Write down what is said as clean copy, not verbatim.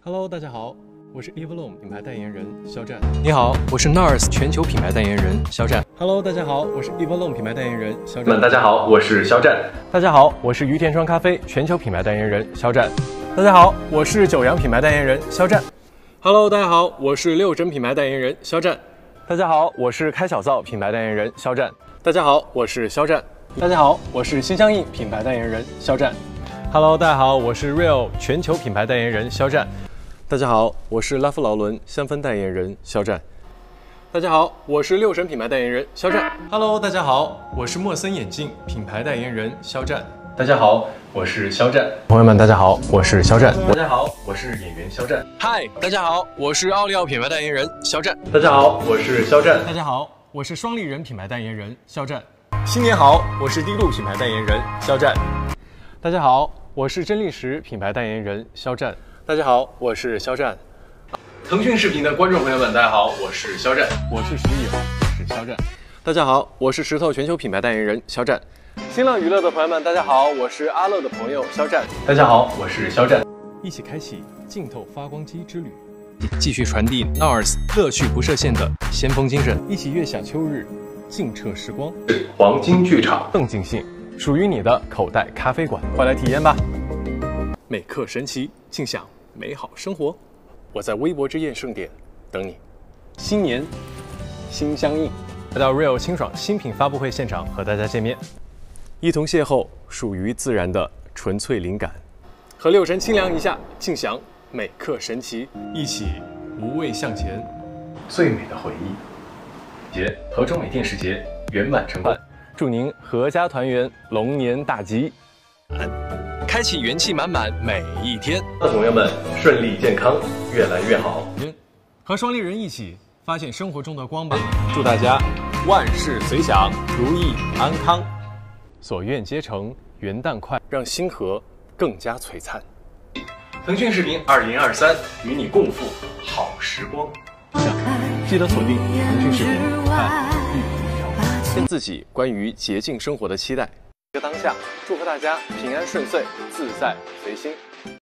Hello， 大家好，我是 Evolon 品牌代言人肖战。 你好，我是 NARS 全球品牌代言人肖战。 Hello， 大家好，我是 Evolon 品牌代言人肖战。 大家好，我是肖战。 大家好，我是于田川咖啡全球品牌代言人肖战。大家好，我是九阳品牌代言人肖战。 Hello， 大家好，我是六神品牌代言人肖战。 大家好，我是开小灶品牌代言人肖战。 大家好，我是肖战。 大家好，我是心相印品牌代言人肖战。 Hello， 大家好，我是 Real 全球品牌代言人肖战。 大家好，我是拉夫劳伦香氛代言人肖战。 大家好，我是六神品牌代言人肖战。 Hello， 大家好，我是莫森眼镜品牌代言人肖战。 大家好，我是肖战。 朋友们，大家好，我是肖战。 大家好，我是演员肖战。 嗨，大家好，我是奥利奥品牌代言人肖战。 大家好，我是肖战。 大家好，我是双立人品牌代言人肖战。 新年好，我是滴露品牌代言人肖战。 大家好，我是真力时品牌代言人肖战。 大家好，我是肖战。 腾讯视频的观众朋友们，大家好，我是肖战。 我是徐艺豪，我是肖战。 大家好，我是石头全球品牌代言人肖战。 新浪娱乐的朋友们，大家好，我是阿乐的朋友肖战。 大家好，我是肖战。 一起开启镜头发光机之旅， 继续传递 NARS 乐趣不设限的先锋精神， 一起悦享秋日，静彻时光。 黄金剧场更尽兴，属于你的口袋咖啡馆，快来体验吧！ 美克神奇，尽享美好生活。我在微博之夜盛典等你。新年心相印， 来到 Real 清爽新品发布会现场和大家见面，一同邂逅属于自然的纯粹灵感， 和六神清凉一下，尽享美克神奇， 一起无畏向前。 最美的回忆节和中美电视节圆满成功， 祝您阖家团圆，龙年大吉，开启元气满满每一天。 朋友们顺利健康，越来越好。 和双立人一起发现生活中的光吧。 祝大家万事随想，如意安康，所愿皆成，元旦快， 让星河更加璀璨。 腾讯视频2023与你共赴好时光。 记得锁定腾讯视频，看玉一条。 跟自己关于洁净生活的期待。这个当下，祝福大家平安顺遂，自在随心。